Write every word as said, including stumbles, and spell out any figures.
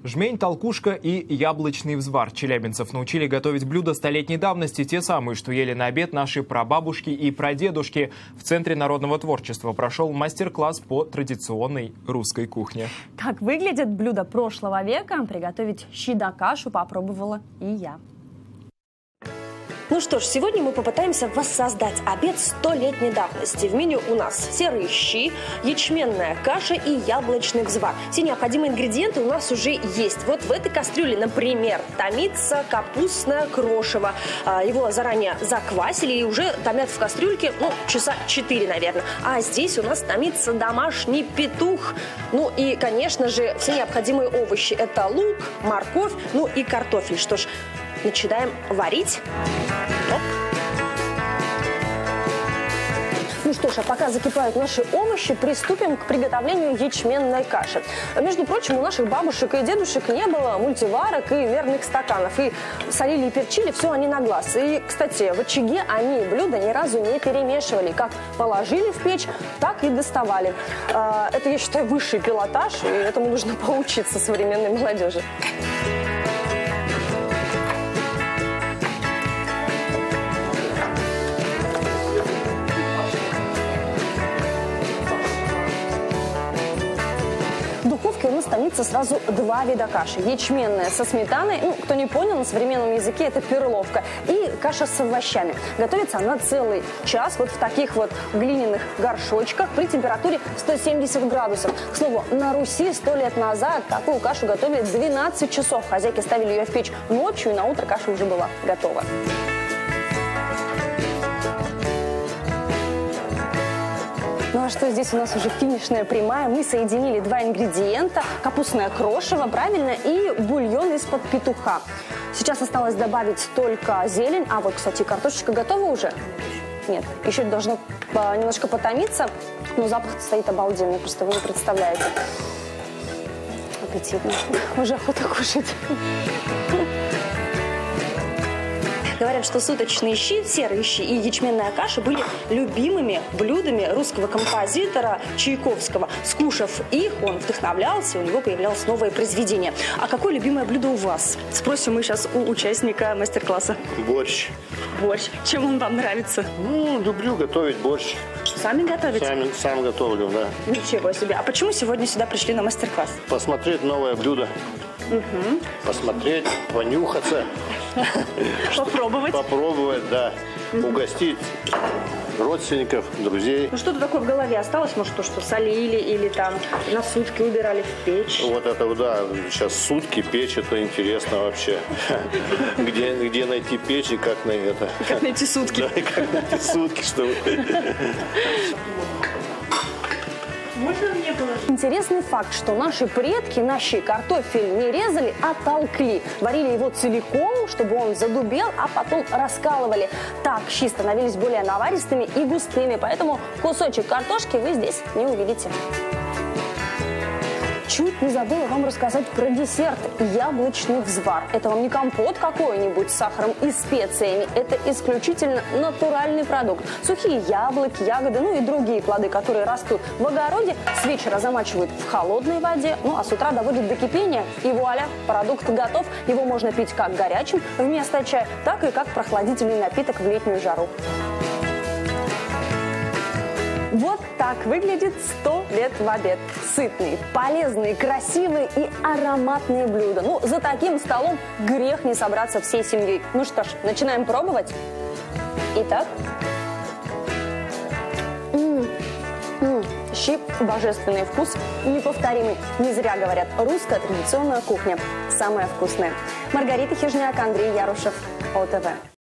Жмень, толкушка и яблочный взвар. Челябинцев научили готовить блюда столетней давности, те самые, что ели на обед наши прабабушки и прадедушки. В Центре народного творчества прошел мастер-класс по традиционной русской кухне. Как выглядят блюда прошлого века, приготовить щи да кашу попробовала и я. Ну что ж, сегодня мы попытаемся воссоздать обед столетней давности. В меню у нас серые щи, ячменная каша и яблочный взвар. Все необходимые ингредиенты у нас уже есть. Вот в этой кастрюле, например, томится капустное крошево. Его заранее заквасили и уже томят в кастрюльке, ну, часа четыре, наверное. А здесь у нас томится домашний петух. Ну и, конечно же, все необходимые овощи. Это лук, морковь, ну и картофель. Что ж, начинаем варить. Оп. Ну что ж, а пока закипают наши овощи, приступим к приготовлению ячменной каши. Между прочим, у наших бабушек и дедушек не было мультиварок и мерных стаканов. И солили и перчили все они на глаз. И, кстати, в очаге они блюда ни разу не перемешивали. Как положили в печь, так и доставали. Это, я считаю, высший пилотаж, и этому нужно поучиться современной молодежи. В духовке у нас томится сразу два вида каши. Ячменная со сметаной, ну, кто не понял, на современном языке это перловка, и каша с овощами. Готовится она целый час вот в таких вот глиняных горшочках при температуре сто семьдесят градусов. К слову, на Руси сто лет назад такую кашу готовили двенадцать часов. Хозяйки ставили ее в печь ночью, и на утро каша уже была готова. Ну а что, здесь у нас уже финишная прямая. Мы соединили два ингредиента. Капустное крошево, правильно, и бульон из-под петуха. Сейчас осталось добавить только зелень. А вот, кстати, картошечка готова уже? Нет, еще должно немножко потомиться. Но запах стоит обалденный, просто вы не представляете. Аппетитно. Уже охота кушать. Говорят, что суточные щи, серые щи и ячменная каша были любимыми блюдами русского композитора Чайковского. Скушав их, он вдохновлялся, у него появлялось новое произведение. А какое любимое блюдо у вас? Спросим мы сейчас у участника мастер-класса. Борщ. Борщ. Чем он вам нравится? Ну, люблю готовить борщ. Сами готовите? Сам, сам готовлю, да. Ничего себе. А почему сегодня сюда пришли на мастер-класс? Посмотреть новое блюдо. Угу. Посмотреть, понюхаться. Попробовать. Попробовать, да. Угостить родственников, друзей. Ну что-то такое в голове осталось? Может, то, что солили или там на сутки убирали в печь? Вот это, да, сейчас сутки печь, это интересно вообще. Где, где найти печь и как на это? Как найти сутки. Да, как найти сутки, чтобы... Можно мне было? Интересный факт, что наши предки на щи картофель не резали, а толкли. Варили его целиком, чтобы он задубел, а потом раскалывали. Так щи становились более наваристыми и густыми, поэтому кусочек картошки вы здесь не увидите. Чуть не забыла вам рассказать про десерт яблочный взвар. Это вам не компот какой-нибудь с сахаром и специями. Это исключительно натуральный продукт. Сухие яблоки, ягоды, ну и другие плоды, которые растут в огороде, с вечера замачивают в холодной воде, ну а с утра доводят до кипения. И вуаля, продукт готов. Его можно пить как горячим вместо чая, так и как прохладительный напиток в летнюю жару. Вот так выглядит сто лет в обед. Сытные, полезные, красивые и ароматные блюда. Ну, за таким столом грех не собраться всей семьей. Ну что ж, начинаем пробовать. Итак. М-м-м. Щи – божественный вкус, неповторимый. Не зря говорят, русская традиционная кухня самая вкусная. Маргарита Хижняк, Андрей Ярушев, О Т В.